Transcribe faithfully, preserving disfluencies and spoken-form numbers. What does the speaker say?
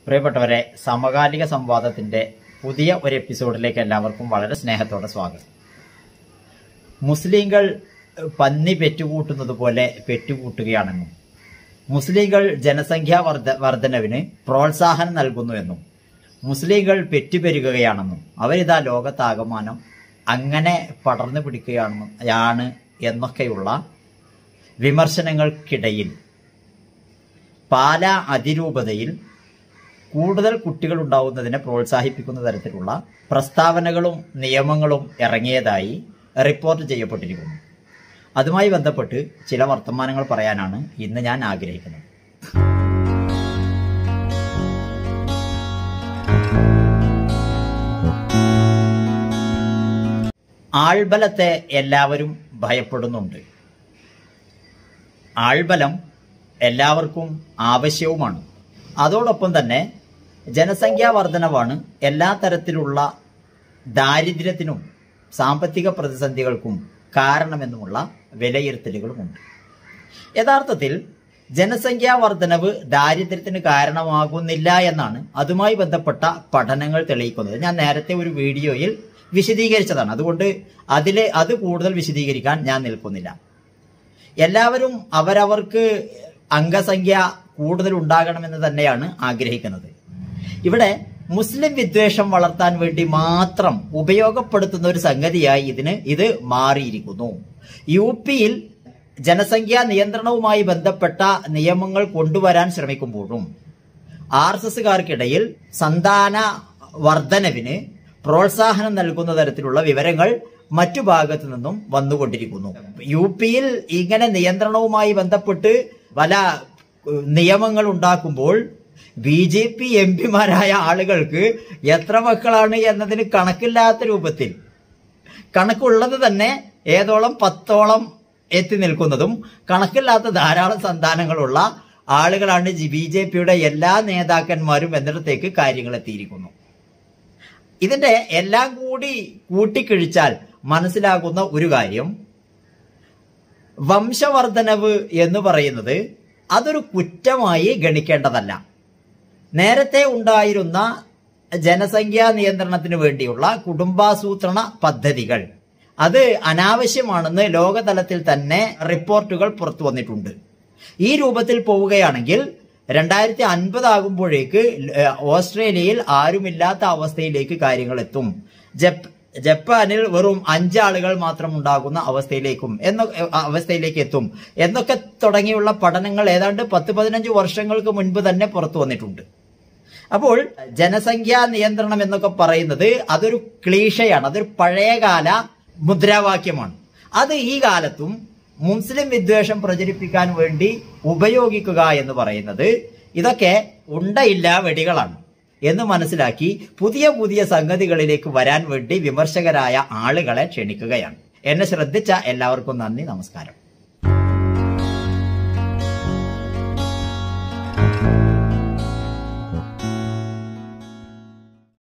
പ്രിയപ്പെട്ടവരെ, സമകാലിക സംവാദത്തിന്റെ പുതിയ ഒരു എപ്പിസോഡിലേക്ക് എല്ലാവർക്കും വളരെ സ്നേഹത്തോടെ സ്വാഗതം. മുസ്ലിങ്ങൾ പന്നി പെറ്റുകൂട്ടുന്നത് പോലെ പെറ്റുകൂട്ടുകയാണെന്നും മുസ്ലിങ്ങൾ ജനസംഖ്യാ വർധ വർധനവിന് പ്രോത്സാഹനം നൽകുന്നുവെന്നും മുസ്ലിങ്ങൾ പെറ്റുപെരുകയാണെന്നും അവരിതാ ലോകത്താകമാനം അങ്ങനെ പടർന്നു പിടിക്കുകയാണെന്നും ആണ് എന്നൊക്കെയുള്ള വിമർശനങ്ങൾക്കിടയിൽ പാലാ അതിരൂപതയിൽ കൂടുതൽ കുട്ടികൾ ഉണ്ടാവുന്നതിനെ പ്രോത്സാഹിപ്പിക്കുന്ന തരത്തിലുള്ള പ്രസ്താവനകളും നിയമങ്ങളും ഇറങ്ങിയതായി റിപ്പോർട്ട് ചെയ്യപ്പെട്ടിരിക്കുന്നു. അതുമായി ബന്ധപ്പെട്ട് ചില വർത്തമാനങ്ങൾ പറയാനാണ് ഇന്ന് ഞാൻ ആഗ്രഹിക്കുന്നത്. ആൾബലത്തെ എല്ലാവരും ഭയപ്പെടുന്നുണ്ട്. ആൾബലം എല്ലാവർക്കും ആവശ്യവുമാണ്. അതോടൊപ്പം തന്നെ ജനസംഖ്യാ വർധനവാണ് എല്ലാ തരത്തിലുള്ള ദാരിദ്ര്യത്തിനും സാമ്പത്തിക പ്രതിസന്ധികൾക്കും കാരണമെന്നുമുള്ള വിലയിരുത്തലുകളുമുണ്ട്. യഥാർത്ഥത്തിൽ ജനസംഖ്യാ വർധനവ് ദാരിദ്ര്യത്തിന് കാരണമാകുന്നില്ല എന്നാണ് അതുമായി ബന്ധപ്പെട്ട പഠനങ്ങൾ തെളിയിക്കുന്നത്. ഞാൻ നേരത്തെ ഒരു വീഡിയോയിൽ വിശദീകരിച്ചതാണ്. അതുകൊണ്ട് അതിലെ അത് കൂടുതൽ വിശദീകരിക്കാൻ ഞാൻ നിൽക്കുന്നില്ല. എല്ലാവരും അവരവർക്ക് അംഗസംഖ്യ കൂടുതൽ ഉണ്ടാകണമെന്ന് തന്നെയാണ് ആഗ്രഹിക്കുന്നത്. ഇവിടെ മുസ്ലിം വിദ്വേഷം വളർത്താൻ വേണ്ടി മാത്രം ഉപയോഗപ്പെടുത്തുന്ന ഒരു സംഗതിയായി ഇതിന് ഇത് മാറിയിരിക്കുന്നു. യു പിയിൽ ജനസംഖ്യാ നിയന്ത്രണവുമായി ബന്ധപ്പെട്ട നിയമങ്ങൾ കൊണ്ടുവരാൻ ശ്രമിക്കുമ്പോഴും ആർ എസ് എസുകാർക്കിടയിൽ സന്താന വർധനവിന് പ്രോത്സാഹനം നൽകുന്ന തരത്തിലുള്ള വിവരങ്ങൾ മറ്റു ഭാഗത്തു നിന്നും വന്നുകൊണ്ടിരിക്കുന്നു. യു പിയിൽ ഇങ്ങനെ നിയന്ത്രണവുമായി ബന്ധപ്പെട്ട് പല നിയമങ്ങൾ ഉണ്ടാക്കുമ്പോൾ ബി ജെ പി എം പിമാരായ ആളുകൾക്ക് എത്ര മക്കളാണ് എന്നതിന് കണക്കില്ലാത്ത രൂപത്തിൽ, കണക്കുള്ളത് തന്നെ ഏതോളം പത്തോളം എത്തി നിൽക്കുന്നതും കണക്കില്ലാത്ത ധാരാളം സന്താനങ്ങളുള്ള ആളുകളാണ് ബി ജെ പിയുടെ എല്ലാ നേതാക്കന്മാരും എന്നിടത്തേക്ക് കാര്യങ്ങൾ എത്തിയിരിക്കുന്നു. ഇതിന്റെ എല്ലാം കൂടി കൂട്ടിക്കിഴിച്ചാൽ മനസ്സിലാകുന്ന ഒരു കാര്യം, വംശവർദ്ധനവ് എന്ന് പറയുന്നത് അതൊരു കുറ്റമായി ഗണിക്കേണ്ടതല്ല. നേരത്തെ ഉണ്ടായിരുന്ന ജനസംഖ്യാ നിയന്ത്രണത്തിന് വേണ്ടിയുള്ള കുടുംബാസൂത്രണ പദ്ധതികൾ അത് അനാവശ്യമാണെന്ന് ലോകതലത്തിൽ തന്നെ റിപ്പോർട്ടുകൾ പുറത്തു വന്നിട്ടുണ്ട്. ഈ രൂപത്തിൽ പോവുകയാണെങ്കിൽ രണ്ടായിരത്തി അൻപത് ആകുമ്പോഴേക്ക് ഓസ്ട്രേലിയയിൽ ആരുമില്ലാത്ത അവസ്ഥയിലേക്ക് കാര്യങ്ങൾ എത്തും. ജപ്പ് ജപ്പാനിൽ വെറും അഞ്ചാളുകൾ മാത്രം ഉണ്ടാകുന്ന അവസ്ഥയിലേക്കും എന്ന അവസ്ഥയിലേക്ക് എത്തും എന്നൊക്കെ തുടങ്ങിയുള്ള പഠനങ്ങൾ ഏതാണ്ട് പത്ത് പതിനഞ്ച് വർഷങ്ങൾക്ക് മുൻപ് തന്നെ പുറത്തു വന്നിട്ടുണ്ട്. അപ്പോൾ ജനസംഖ്യാ നിയന്ത്രണം എന്നൊക്കെ പറയുന്നത് അതൊരു ക്ലീഷയാണ്, അതൊരു പഴയകാല മുദ്രാവാക്യമാണ്. അത് ഈ കാലത്തും മുസ്ലിം വിദ്വേഷം പ്രചരിപ്പിക്കാൻ വേണ്ടി ഉപയോഗിക്കുക എന്ന് പറയുന്നത് ഇതൊക്കെ ഉണ്ടയില്ല വെടികളാണ് എന്ന് മനസ്സിലാക്കി പുതിയ പുതിയ സംഗതികളിലേക്ക് വരാൻ വേണ്ടി വിമർശകരായ ആളുകളെ ക്ഷണിക്കുകയാണ്. എന്നെ ശ്രദ്ധിച്ച എല്ലാവർക്കും നന്ദി, നമസ്കാരം.